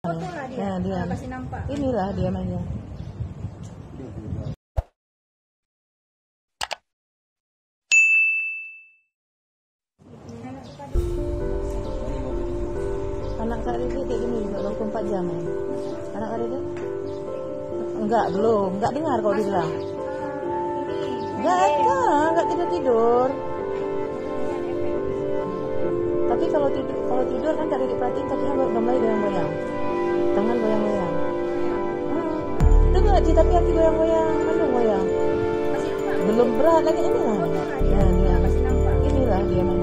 foto lah dia. Nah, dia. Kasih nampak. Inilah dia mainnya. Anak Kak Rida kayak gini juga 24 jam ya. Anak Kak Rida? Enggak, belum. Enggak dengar kau bilang. Enggak tidur-tidur. Tapi kalau tidur kan Kak Rida perhatiin kakinya udah mulai goyang-goyang. Tangan goyang-goyang. Dengar sih, tapi kaki goyang-goyang, goyang. Belum berat lagi ini lah. Nah, dia. Inilah dia mainnya.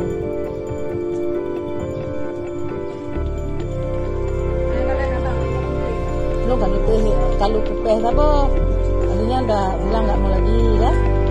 Lo kalau kupeh apa? Tadinya udah bilang nggak mau lagi ya.